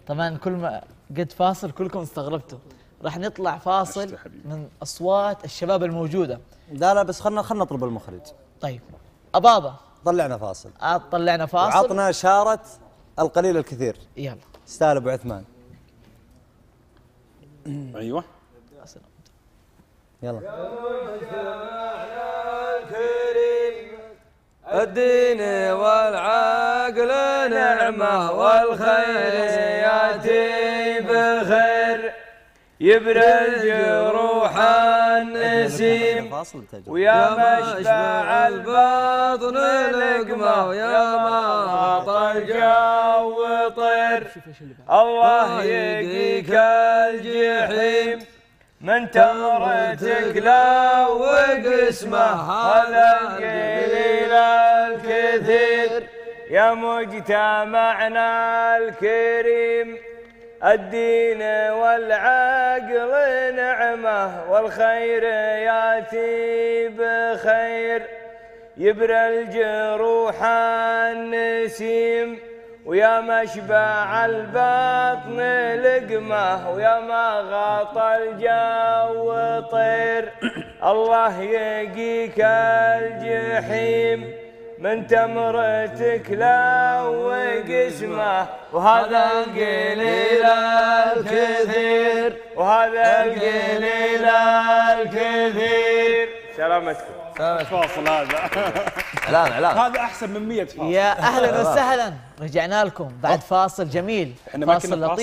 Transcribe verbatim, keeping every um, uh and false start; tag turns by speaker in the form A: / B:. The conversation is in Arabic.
A: طبعا كل ما قد فاصل كلكم استغربتوا. راح نطلع فاصل من اصوات الشباب الموجوده.
B: لا لا بس خلنا خلنا نطلب المخرج.
A: طيب ابابا
B: طلعنا فاصل.
A: آه طلعنا فاصل
B: وعطنا اشاره القليل الكثير.
A: يلا
B: استاذ ابو عثمان.
C: ايوه
B: يلا.
D: الدين والعقل نعمة والخير ياتي بخير يبرز جروح النسيم ويا مشبع البطن لقمة ويا ما غطى الجو طير الله يقيك الجحيم من تمرتك لا وقسمه هذا القليل الكثير يا مجتمعنا الكريم الدين والعقل نعمه والخير ياتي بخير يبرى الجروح النسيم ويا مشبع البطن لقمه ويا ما غطى الجو طير الله يقيك الجحيم من تمرتك لا وقسمه وهذا القليل الكثير وهذا القليل الكثير. سلامتكم.
C: فاصل هذا.
D: اعلان اعلان.
C: هذا احسن من مية فاصل.
A: يا اهلا وسهلا رجعنا لكم بعد فاصل جميل. فاصل لطيف.